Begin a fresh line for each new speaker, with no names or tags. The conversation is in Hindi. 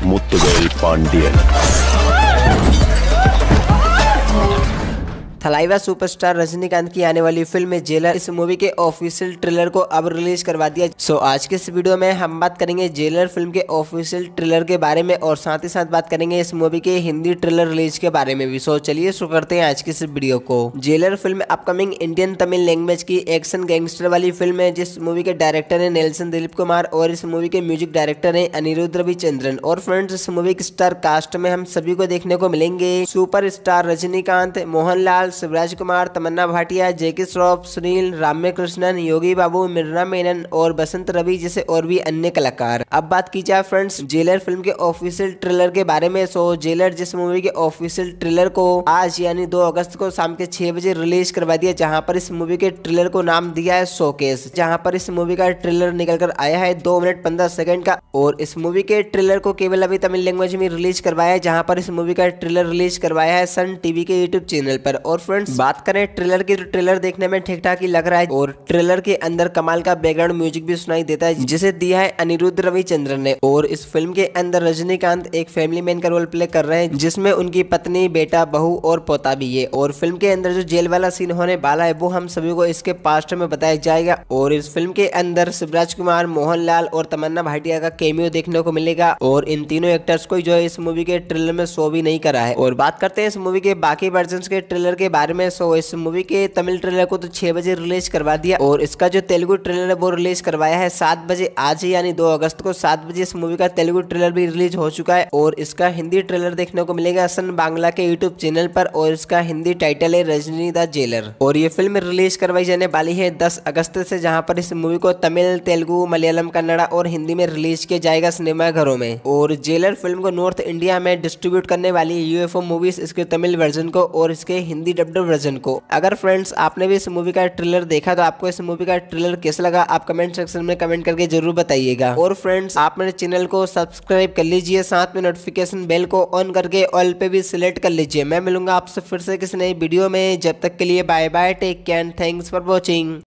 मुत्तुवेल पांडियन।
थलाइवा सुपरस्टार रजनीकांत की आने वाली फिल्म जेलर, इस मूवी के ऑफिशियल ट्रेलर को अब रिलीज करवा दिया। आज के इस वीडियो में हम बात करेंगे जेलर फिल्म के ऑफिशियल ट्रेलर के बारे में और साथ ही साथ बात करेंगे इस मूवी के हिंदी ट्रेलर रिलीज के बारे में भी। चलिए शुरू करते हैं आज की इस वीडियो को। Jailer film upcoming Indian Tamil language की एक्शन गैंगस्टर वाली फिल्म है, जिस मूवी के डायरेक्टर है नेल्सन दिलीप कुमार और इस मूवी के म्यूजिक डायरेक्टर है अनिरुद्ध रविचंद्रन। और फ्रेंड्स, इस मूवी के स्टार कास्ट में हम सभी को देखने को मिलेंगे सुपर स्टार रजनीकांत, मोहनलाल, शिवराज कुमार, तमन्ना भाटिया, जैकी श्रॉफ, सुनील, राम्य कृष्णन, योगी बाबू, मिर्ना मेनन और बसंत रवि जैसे और भी अन्य कलाकार। अब बात की जाए फ्रेंड्स जेलर फिल्म के ऑफिशियल ट्रेलर के बारे में। जेलर जिस मूवी के ऑफिशियल ट्रेलर को आज यानी 2 अगस्त को शाम के 6 बजे रिलीज करवा दिया, जहां पर इस मूवी के ट्रेलर को नाम दिया है शोकेस। जहां पर इस मूवी का ट्रेलर निकल कर आया है 2 मिनट 15 सेकंड का और इस मूवी के ट्रेलर को केवल अभी तमिल लैंग्वेज में रिलीज करवाया है, जहां पर इस मूवी का ट्रेलर रिलीज करवाया है सन टीवी के यूट्यूब चैनल पर। और फ्रेंड्स, बात करें ट्रेलर की तो ट्रेलर देखने में ठीक ठाक ही लग रहा है और ट्रेलर के अंदर कमाल का बैकग्राउंड म्यूजिक भी सुनाई देता है, जिसे दिया है अनिरुद्ध रविचंद्रन ने। और इस फिल्म के अंदर रजनीकांत एक फैमिली मैन का रोल प्ले कर रहे हैं, जिसमें उनकी पत्नी, बेटा, बहू और पोता भी है। और फिल्म के अंदर जो जेल वाला सीन होने वाला है वो हम सभी को इसके पास्ट में बताया जाएगा। और इस फिल्म के अंदर शिवराज कुमार, मोहनलाल और तमन्ना भाटिया का कैमियो देखने को मिलेगा और इन तीनों एक्टर्स को जो है इस मूवी के ट्रेलर में शो भी नहीं करा है। और बात करते हैं इस मूवी के बाकी वर्जन के ट्रेलर के बारे में। इस मूवी के तमिल ट्रेलर को तो 6 बजे रिलीज करवा दिया और इसका जो तेलुगु ट्रेलर है वो रिलीज करवाया है 7 बजे आज ही, यानी 2 अगस्त को 7 बजे इस मूवी का तेलुगु ट्रेलर भी रिलीज हो चुका है। और इसका हिंदी ट्रेलर देखने को मिलेगा सन बांग्ला के यूट्यूब चैनल पर और इसका हिंदी टाइटल है रजनी द जेलर। और ये फिल्म रिलीज करवाई जाने वाली है 10 अगस्त से, जहां पर इस मूवी को तमिल, तेलुगु, मलयालम, कन्नड़ा और हिंदी में रिलीज किया जाएगा सिनेमा घरों में। और जेलर फिल्म को नॉर्थ इंडिया में डिस्ट्रीब्यूट करने वाली यूएफओ मूवीज इसके तमिल वर्जन को और इसके हिंदी डब्ड वर्जन को। अगर फ्रेंड्स आपने भी इस मूवी का ट्रेलर देखा तो आपको इस मूवी का ट्रेलर कैसा लगा आप कमेंट सेक्शन में कमेंट करके जरूर बताइएगा। और फ्रेंड्स, आप मेरे चैनल को सब्सक्राइब कर लीजिए, साथ में नोटिफिकेशन बेल को ऑन करके ऑल पे भी सिलेक्ट कर लीजिए। मैं मिलूंगा आपसे फिर से किसी नई वीडियो में, जब तक के लिए bye bye, take care and thanks for watching.